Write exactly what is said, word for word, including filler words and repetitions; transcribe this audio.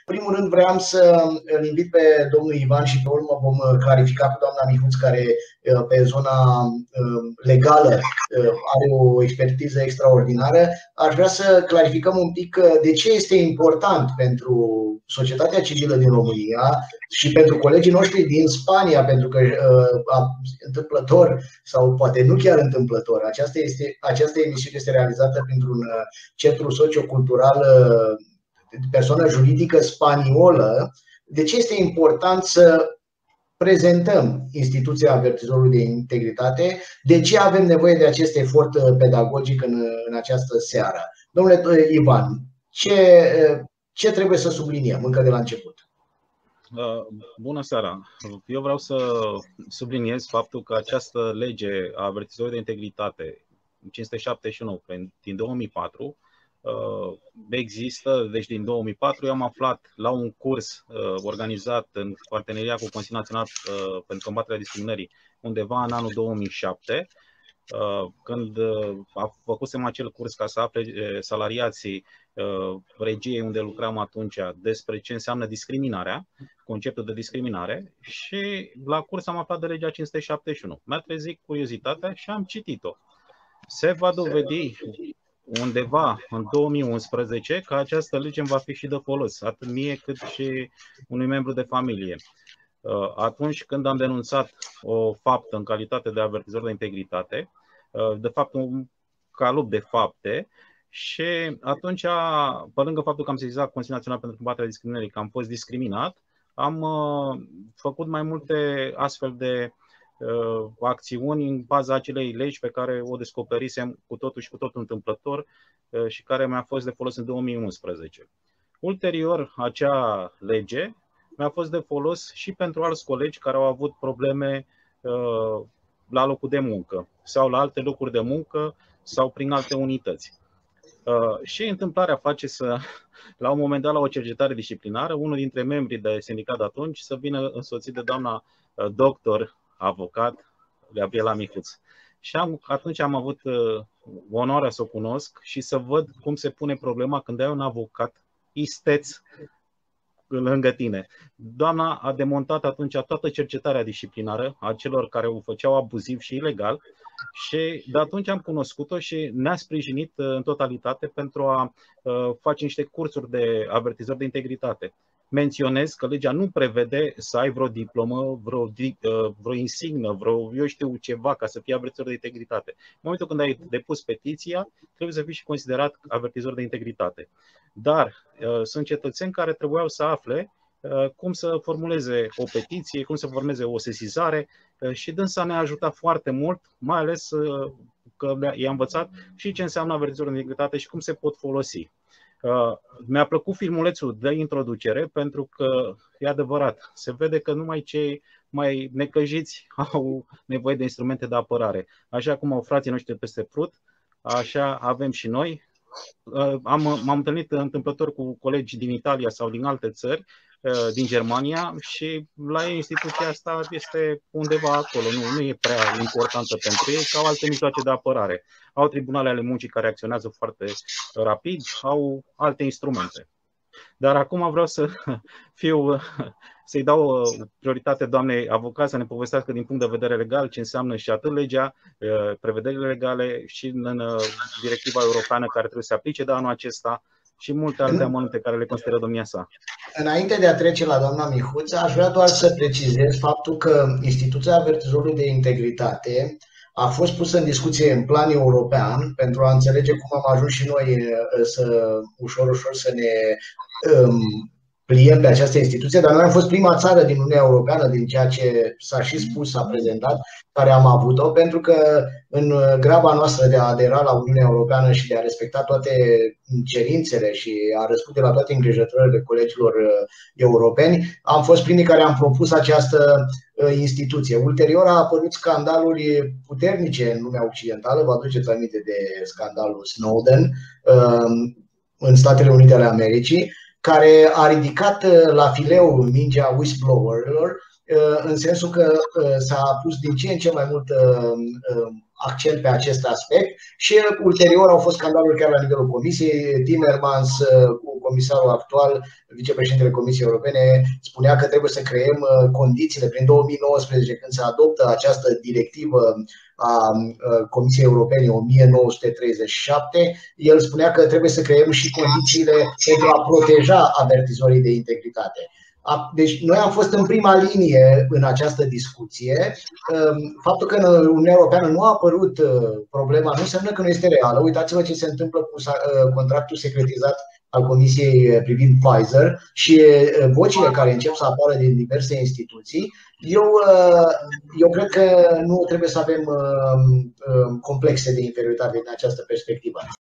primul rând vreau să îl invit pe domnul Ivan și pe urmă vom clarifica cu doamna Mihuț, care pe zona legală are o expertiză extraordinară. Aș vrea să clarificăm un pic de ce este important pentru societatea civilă din România și pentru colegii noștri din Spania, pentru că întâmplător sau poate nu chiar întâmplător, această, este, această emisiune este realizată printr-un centru sociocultural, persoană juridică spaniolă. De ce este important să prezentăm instituția avertizorului de integritate? De ce avem nevoie de acest efort pedagogic în, în această seară? Domnule Ivan, ce, ce trebuie să subliniem încă de la început? Bună seara! Eu vreau să subliniez faptul că această lege a avertizorului de integritate cinci sute șaptezeci și nouă din două mii patru există, deci din două mii patru. Eu am aflat la un curs organizat în parteneria cu Consiliul Național pentru combaterea discriminării undeva în anul două mii șapte, când a făcusem acel curs ca să afle salariații regiei unde lucram atunci despre ce înseamnă discriminarea, conceptul de discriminare, și la curs am aflat de legea cinci sute șaptezeci și unu. Mi-a trezit curiozitatea și am citit-o. Se va dovedi undeva în două mii unsprezece că această lege îmi va fi și de folos, atât mie cât și unui membru de familie. Atunci când am denunțat o faptă în calitate de avertizor de integritate, de fapt un calup de fapte, și atunci, pe lângă faptul că am sesizat Consiliul Național pentru combaterea discriminării că am fost discriminat, am făcut mai multe astfel de acțiuni în baza acelei legi pe care o descoperisem cu totul și cu totul întâmplător și care mi-a fost de folos în două mii unsprezece. Ulterior, acea lege mi-a fost de folos și pentru alți colegi care au avut probleme la locul de muncă sau la alte locuri de muncă sau prin alte unități. Și întâmplarea face să, la un moment dat, la o cercetare disciplinară, unul dintre membrii de sindicat de atunci să vină însoțit de doamna doctor avocat Gabriela Mihuț. Și am, atunci am avut uh, onoarea să o cunosc și să văd cum se pune problema când ai un avocat isteț lângă tine. Doamna a demontat atunci toată cercetarea disciplinară a celor care o făceau abuziv și ilegal, și de atunci am cunoscut-o și ne-a sprijinit uh, în totalitate pentru a uh, face niște cursuri de avertizori de integritate. Menționez că legea nu prevede să ai vreo diplomă, vreo, vreo insignă, vreo, eu știu, ceva ca să fii avertizor de integritate. În momentul când ai depus petiția, trebuie să fii și considerat avertizor de integritate. Dar uh, sunt cetățeni care trebuiau să afle uh, cum să formuleze o petiție, cum să formuleze o sesizare, uh, și dânsa ne-a ajutat foarte mult, mai ales uh, că i-a învățat și ce înseamnă avertizor de integritate și cum se pot folosi. Uh, mi-a plăcut filmulețul de introducere pentru că, e adevărat, se vede că numai cei mai necăjiți au nevoie de instrumente de apărare. Așa cum au frații noștri peste Prut, așa avem și noi. Uh, am, m-am întâlnit întâmplător cu colegi din Italia sau din alte țări, uh, din Germania, și la ei instituția asta este undeva acolo, nu, nu e prea importantă pentru ei, sau alte mijloace de apărare. Au tribunale ale muncii care acționează foarte rapid, au alte instrumente. Dar acum vreau să fiu, să-i dau prioritate doamnei avocat să ne povestească din punct de vedere legal ce înseamnă și atât legea, prevederile legale, și în directiva europeană care trebuie să se aplice de anul acesta, și multe alte amănunte care le consideră domnia sa. Înainte de a trece la doamna Mihuț, aș vrea doar să precizez faptul că instituția avertizorului de integritate a fost pusă în discuție în plan european pentru a înțelege cum am ajuns și noi să ușor, ușor să ne um, pliem pe această instituție, dar noi am fost prima țară din Uniunea Europeană, din ceea ce s-a și spus, s-a prezentat, care am avut-o, pentru că în graba noastră de a adera la Uniunea Europeană și de a respecta toate cerințele și a răspunde la toate îngrijorările colegilor europeni, am fost primii care am propus această instituție. Ulterior a apărut scandaluri puternice în lumea occidentală, vă aduceți aminte de scandalul Snowden în Statele Unite ale Americii, care a ridicat la fileu mingea whistleblowerilor, în sensul că s-a pus din ce în ce mai mult accent pe acest aspect și ulterior au fost scandaluri chiar la nivelul Comisiei, Timmermans cu comisarul actual, vicepreședintele Comisiei Europene, spunea că trebuie să creăm condițiile prin două mii nouăsprezece, când se adoptă această directivă a Comisiei Europene o mie nouă sute treizeci și șapte. El spunea că trebuie să creăm și condițiile pentru a proteja avertizorii de integritate. Deci noi am fost în prima linie în această discuție. Faptul că în Uniunea Europeană nu a apărut problema nu înseamnă că nu este reală. Uitați-vă ce se întâmplă cu contractul secretizat al Comisiei privind Pfizer și vocile care încep să apară din diverse instituții. Eu, eu cred că nu trebuie să avem complexe de inferioritate din această perspectivă.